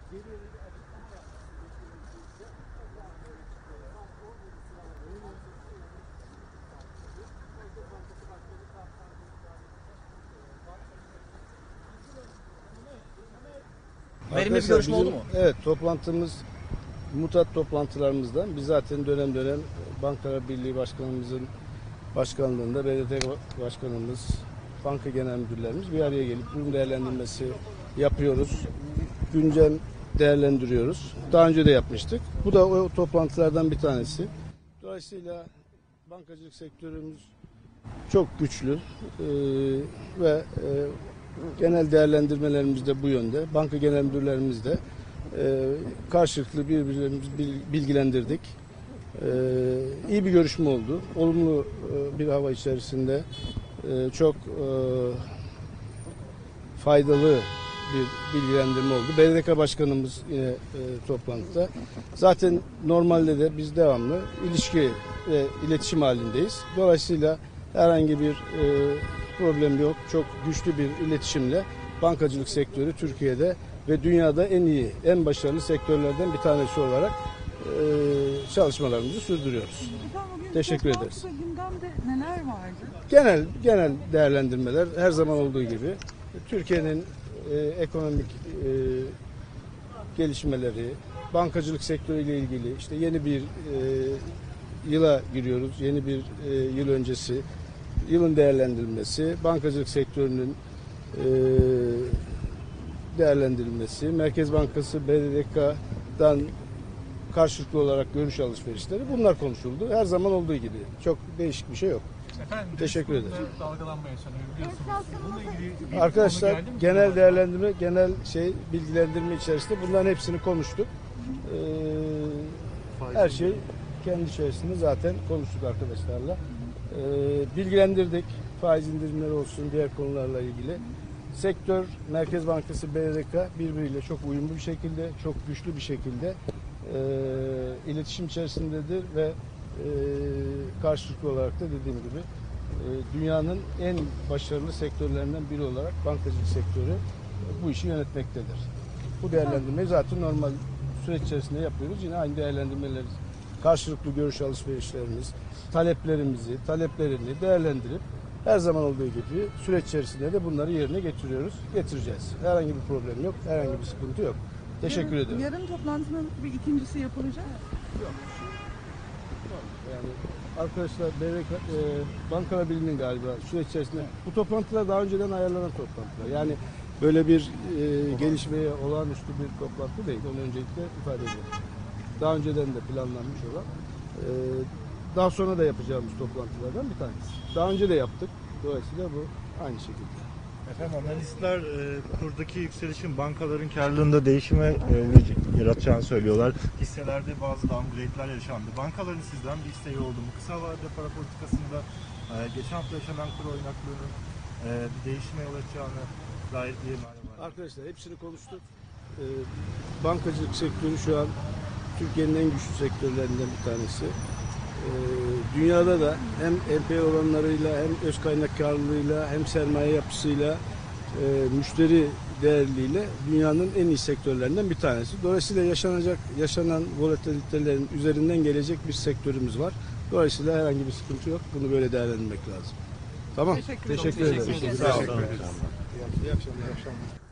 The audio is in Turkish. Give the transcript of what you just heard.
Verimli bir görüşme oldu mu? Evet, toplantımız mutat toplantılarımızdan biz zaten dönem dönem Bankalar Birliği Başkanımızın başkanlığında BDDK Başkanımız, banka genel müdürlerimiz bir araya gelip durum değerlendirmesi yapıyoruz. Güncel değerlendiriyoruz. Daha önce de yapmıştık. Bu da o toplantılardan bir tanesi. Dolayısıyla bankacılık sektörümüz çok güçlü ve genel değerlendirmelerimiz de bu yönde. Banka genel müdürlerimiz de karşılıklı birbirlerimizi bilgilendirdik. İyi bir görüşme oldu. Olumlu bir hava içerisinde çok faydalı bir bilgilendirme oldu. BDDK Başkanımız yine toplantıda. Zaten normalde de biz devamlı ilişki ve iletişim halindeyiz. Dolayısıyla herhangi bir problem yok. Çok güçlü bir iletişimle bankacılık sektörü Türkiye'de ve dünyada en iyi, en başarılı sektörlerden bir tanesi olarak çalışmalarımızı sürdürüyoruz. Teşekkür ederiz. Gündemde neler vardı? Genel değerlendirmeler her zaman olduğu gibi Türkiye'nin ekonomik gelişmeleri, bankacılık sektörüyle ilgili işte yeni bir yıla giriyoruz. Yeni bir yıl öncesi yılın değerlendirilmesi, bankacılık sektörünün değerlendirilmesi, Merkez Bankası BDDK'dan karşılıklı olarak görüş alışverişleri bunlar konuşuldu. Her zaman olduğu gibi. Çok değişik bir şey yok. Efendim, teşekkür ederim. Dalgalanma yaşanıyor biliyorsunuz. Bununla ilgili bir Arkadaşlar konu geldi mi? genel değerlendirme, bilgilendirme içerisinde bunların hepsini konuştuk. Her şey kendi içerisinde zaten konuştuk arkadaşlarla. Bilgilendirdik. Faiz indirimleri olsun, diğer konularla ilgili. Sektör, Merkez Bankası, BDDK birbiriyle çok uyumlu bir şekilde, çok güçlü bir şekilde iletişim içerisindedir ve karşılıklı olarak da dediğim gibi dünyanın en başarılı sektörlerinden biri olarak bankacılık sektörü bu işi yönetmektedir. Bu değerlendirmeyi zaten normal süreç içerisinde yapıyoruz. Yine aynı değerlendirmeleri, karşılıklı görüş alışverişlerimiz, taleplerini değerlendirip her zaman olduğu gibi süreç içerisinde de bunları yerine getireceğiz. Herhangi bir problem yok, herhangi bir sıkıntı yok. Teşekkür ederim. Yarın toplantının bir ikincisi yapılacak. Yok. Yani arkadaşlar Bankalar Birliği'nin galiba süreç içerisinde bu toplantılar daha önceden ayarlanan toplantılar. Yani böyle bir gelişmeye olağanüstü bir toplantı değil. Onu öncelikle ifade ediyorum. Daha önceden de planlanmış olan daha sonra da yapacağımız toplantılardan bir tanesi. Daha önce de yaptık. Dolayısıyla bu aynı şekilde. Efendim analistler kurdaki yükselişin bankaların karlılığında değişime yaratacağını söylüyorlar. Hisselerde bazı downgrade'ler yaşandı. Bankaların sizden bir isteği oldu mu? Kısa vadede para politikasında geçen hafta yaşanan kur oynaklığının bir değişime yol açacağını dair bir ihmal var. Arkadaşlar hepsini konuştuk. Bankacılık sektörü şu an Türkiye'nin en güçlü sektörlerinden bir tanesi. Dünyada da hem NPL oranlarıyla hem öz kaynak karlılığıyla hem sermaye yapısıyla müşteri değerliğiyle dünyanın en iyi sektörlerinden bir tanesi. Dolayısıyla yaşanan volatilitelerin üzerinden gelecek bir sektörümüz var. Dolayısıyla herhangi bir sıkıntı yok. Bunu böyle değerlendirmek lazım. Tamam. Teşekkür ederim. Teşekkür ederim. Sağ olun. İyi akşamlar.